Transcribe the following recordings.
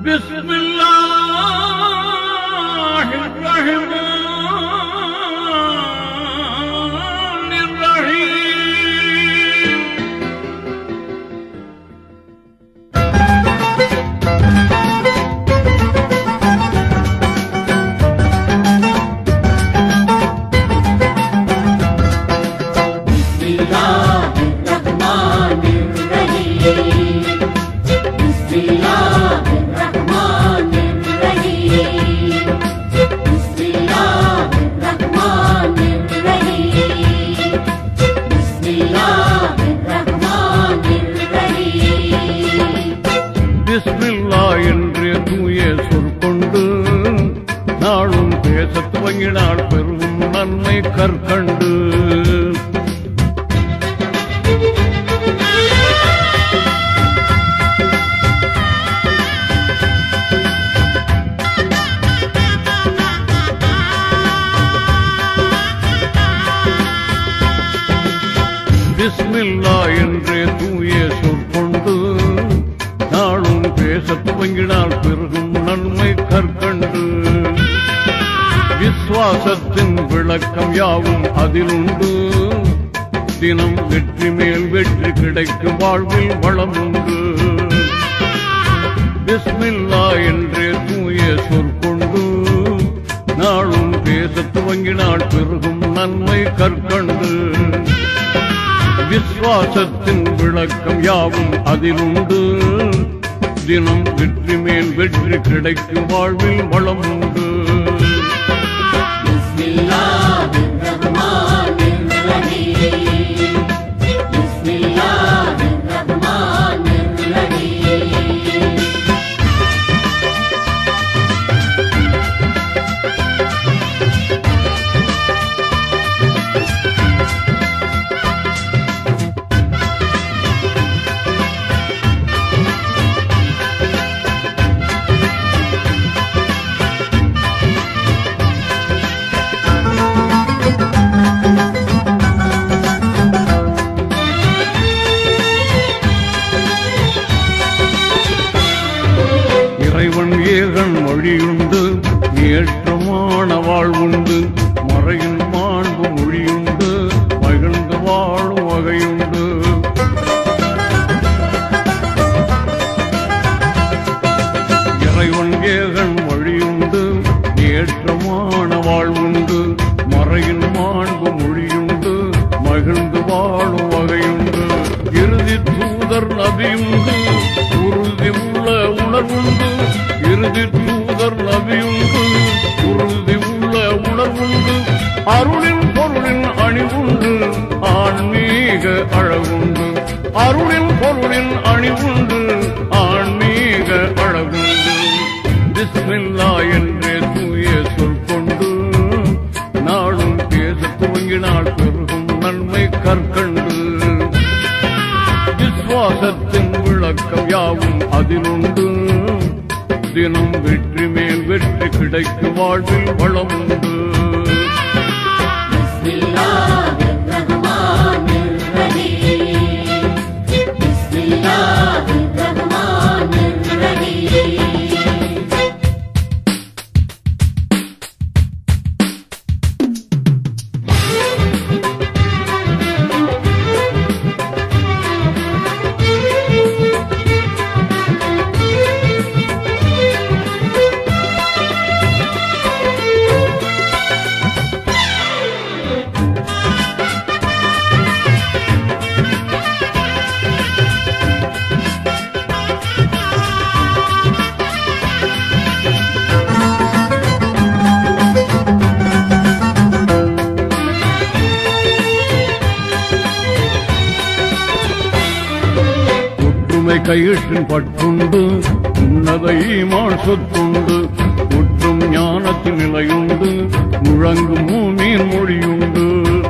பிஸ்மில்லா என்றே தூய சொற்கொண்டு நாளும் பேசத் துவங்கினால் பெரும் நன்மை கற்கண்டு. பிஸ்மில்லா என்றே தூய சொற்கொண்டு நாளும் பேசத் துவங்கினால் பெருகும் நன்மை கற்கண்டு. விசுவாசத்தின் விளக்கம் யாவும் அதிலுண்டு. தினம் வெற்றி மேல் வெற்றி கிடைக்கும் வாழ்வில் வளமுண்டு. பிஸ்மில்லா என்றே தூய சொற்கொண்டு நாளும் பேசத் துவங்கினால் பெருகும் நன்மை கற்கண்டு. விசுவாசத்தின் விளக்கம் யாவும் அதிலுண்டு. தினம் வெற்றி மேல் வெற்றி கிடைக்கும் வாழ்வில் வளம் உண்டு. இறைவன் ஏகன் மொழியுண்டு, ஏற்றமான வாழ்வுண்டு, மறையின் மாண்பு மொழியுண்டு, மகிழ்ந்து வாழும் வகையுண்டு. இறைவன் ஏகன் மொழியுண்டு, ஏற்றமான வாழ்வுண்டு, மறையின் மாண்பு மொழியுண்டு, மகிழ்ந்து வாழும் வகையுண்டு. இறுதி தூதர் நபியுண்டு, உறுதி உள்ள உணர்வுண்டு. இறுதி தூதர் நபியுண்டு, உறுதி உள்ள உணர்வுண்டு. அருளின் பொருளின் அணிவுண்டு, ஆன்மீக அழகுண்டு. அருளின் பொருளின் அணிவுண்டு, ஆன்மீக அழகுண்டு. பிஸ்மில்லா என்றே தூய சொற்கொண்டு நாளும் பேசத் துவங்கினால் பெருகும் நன்மை கற்கண்டு. விசுவாசத்தின் விளக்கம் யாவும் அதிலுண்டு. தினம் வெற்றி மேல் வெற்றி கிடைக்கும் வாழ்வில் வளம் உண்டு. கயிற்றின் பட்டுண்டு, உன்னத ஈமான் சொத்துண்டு. முற்றும் ஞானத்தின் நிலையுண்டு, முழங்கும் மூமியின் மொழியுண்டு.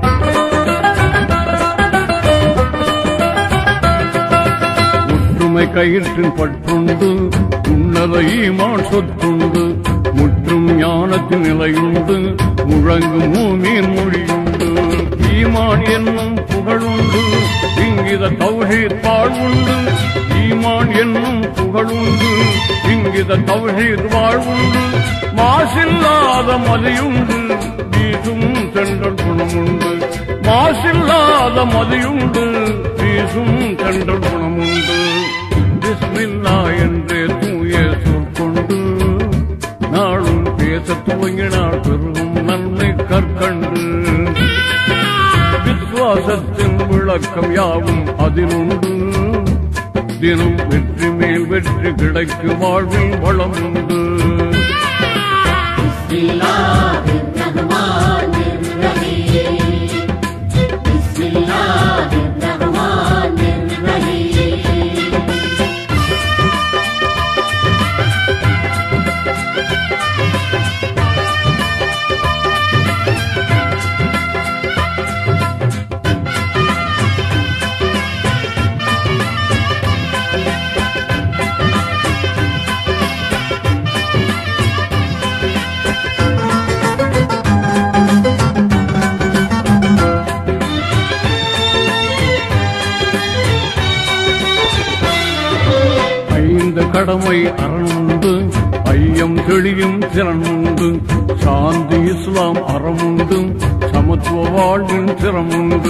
ஒற்றுமை கயிற்றின் பட்டுண்டு, உன்னத ஈமான் சொத்துண்டு. முற்றும் ஞானத்தின் நிலையுண்டு, முழங்கும் மூமியின் மொழியுண்டு. ஈமான் என்னும் புகழுண்டு, இங்கித தௌஹீத் வாழ்வுண்டு. ஈமான் என்னும் புகழுண்டு இங்கித தௌஹீத் வாழ்வுண்டு மாசில்லாத மதியுண்டு வீசும் சென்றல் குணமுண்டு மாசில்லாத மதியுண்டு வீசும் சென்றல் குணமுண்டு பிஸ்மில்லா என்றே தூய சொற்கொண்டு நாளும் பேச துவங்கினால் பெருகும் நன்மை கற்கண்டு விசுவாசத்தின் விளக்கம் யாவும் அதிலுண்டு தினம் வெற்றி மேல் வெற்றி கிடைக்கு வாழ்வில் வளம் உண்டு கடமை அறனுண்டு ஐயம் தெளியும் திறனுண்டு சாந்தி இஸ்லாம் அறமுண்டு சமத்துவ வாழ்வின் திறமுண்டு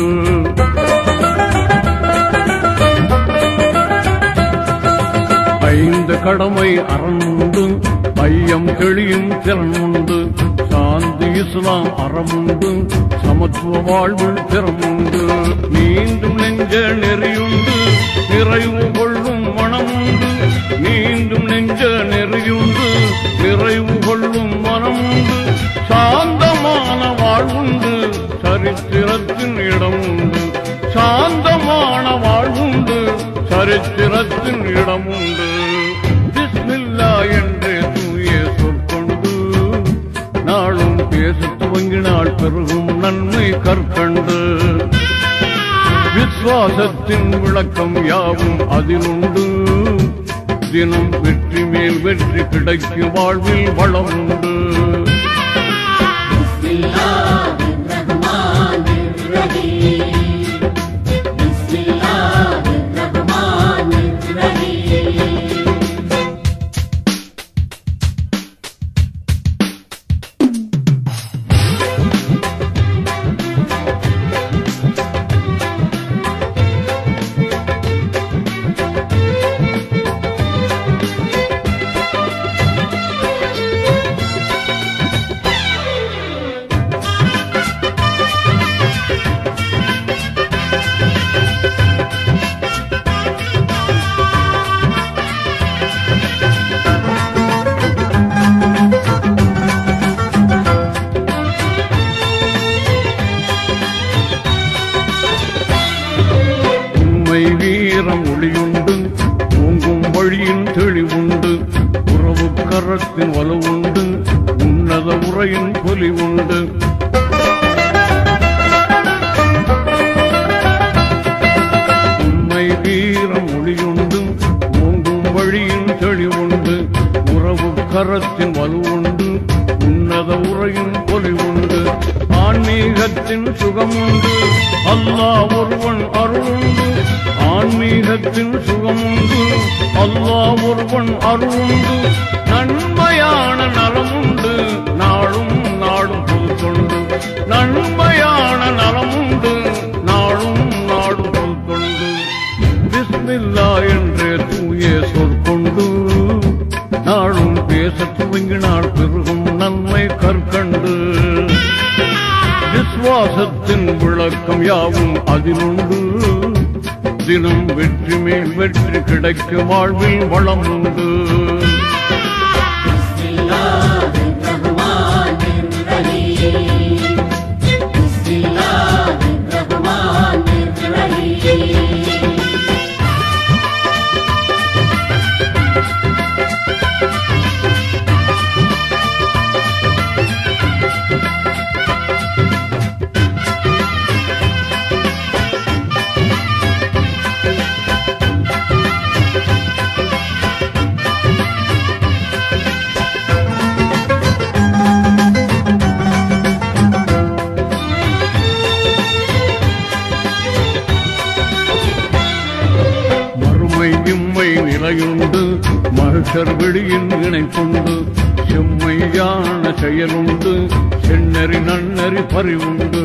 ஐந்து கடமை அறனுண்டு ஐயம் தெளியும் திறனுண்டு சாந்தி இஸ்லாம் அறமுண்டு சமத்துவ வாழ்வின் திறமுண்டு மீண்டும் நெஞ்ச நெறியுண்டு நிறைவு கொள்ளும் மனமுண்டு மீண்டும் நெஞ்ச நெறியுண்டு நிறைவு கொள்ளும் மனமுண்டு சாந்தமான வாழ்வுண்டு சரித்திரத்தின் இடமுண்டு சாந்தமான வாழ்வுண்டு சரித்திரத்தின் இடமுண்டு பிஸ்மில்லா என்றே தூய சொற்கொண்டு நாளும் பேச துவங்கினால் பெருகும் நன்மை கற்கண்டு விசுவாசத்தின் விளக்கம் யாவும் அதிலுண்டு தினம் வெற்றி மேல் வெற்றி கிடைக்கு வாழ்வில் வளம் உண்டு வீரம் ஒளியுண்டு ஓங்கும் வழியின் தெளிவுண்டு உறவு கரத்தின் வலுவுண்டு உன்னத உரையின் பொலி உண்டு உண்மை வீரம் ஒளியுண்டு ஓங்கும் வழியின் தெளிவுண்டு உறவு கரத்தின் வலுவுண்டு உன்னத உரையின் பொலி உண்டு ஆன்மீகத்தின் சுகமுண்டு அல்லாஹ் ஒருவன் அருளுண்டு ஆன்மீகத்தின் சுகமுண்டு அல்லாஹ் ஒருவன் அருளுண்டு நன்மையான நலமுண்டு நாளும் நாடும் பொதுக்கொண்டு நன்மையான நலமுண்டு நாளும் நாடும் பொதுக்கொண்டு பிஸ்மில்லா என்றே தூய சொற்கொண்டு நாளும் பேச துவங்கினால் பெருகும் நன்மை கற்கண்டு விசுவாசத்தின் விளக்கம் யாவும் அதிலுண்டு தினம் வெற்றி மேல் வெற்றி கிடைக்க வாழ்வில் வளம் உண்டு நிலையுண்டு மகிஷர் வெளியின் இணைப்புண்டு செம்மையான செயலுண்டு செந்நெறி நன்னறி பறிவுண்டு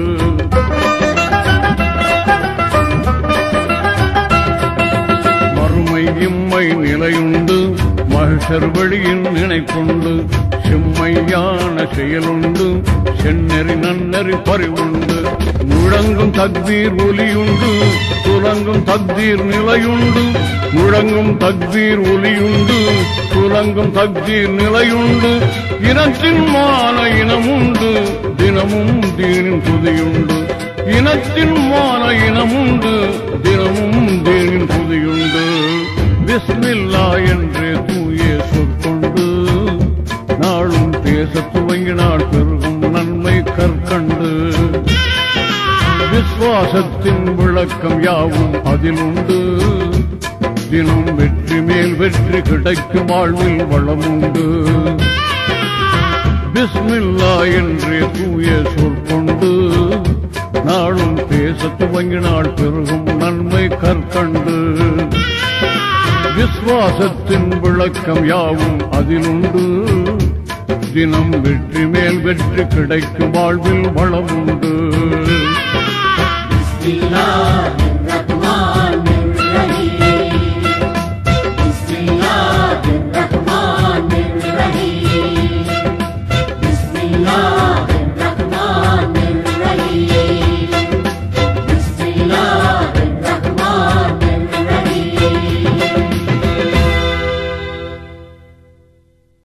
மறுமை இம்மை நிலையுண்டு மகிஷர் வெளியின் இணைப்புண்டு செம்மையான செயலுண்டு செந்நெறி நன்னறி பறிவுண்டு முழங்கும் தக்பீர் ஒலியுண்டு துலங்கும் தக்பீர் நிலையுண்டு முழங்கும் தக்பீர் ஒலியுண்டு துலங்கும் தக்பீர் நிலையுண்டு இனத்தின் மான இனமுண்டு தினமும் தீனின் துதியுண்டு இனத்தின் மான இனமுண்டு தினமும் தீனின் துதியுண்டு பிஸ்மில்லா என்றே தூய சொற்கொண்டு நாளும் பேச துவங்கினால் பெருகும் நன்மை கற்கண்டு விசுவாசத்தின் விளக்கம் யாவும் அதிலுண்டு தினம் வெற்றி மேல் வெற்றி கிடைக்கும் வாழ்வில் வளமுண்டு பிஸ்மில்லா என்றே தூய சொற்கொண்டு நாளும் பேச துவங்கினால் பெருகும் நன்மை கற்கண்டு விசுவாசத்தின் விளக்கம் யாவும் அதிலுண்டு தினம் வெற்றி மேல் வெற்றி கிடைக்கும் வாழ்வில் வளமுண்டு Bismillah